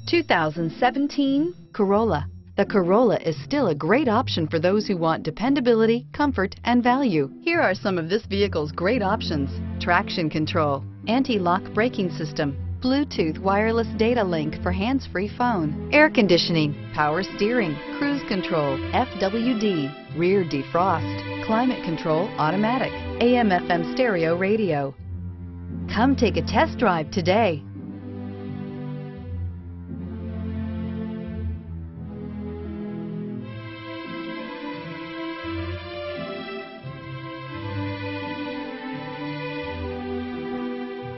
2017 Corolla. The Corolla is still a great option for those who want dependability, comfort, and value. Here are some of this vehicle's great options: traction control, anti-lock braking system, Bluetooth wireless data link for hands-free phone, air conditioning, power steering, cruise control, FWD, rear defrost, climate control automatic, AM/FM stereo radio. Come take a test drive today.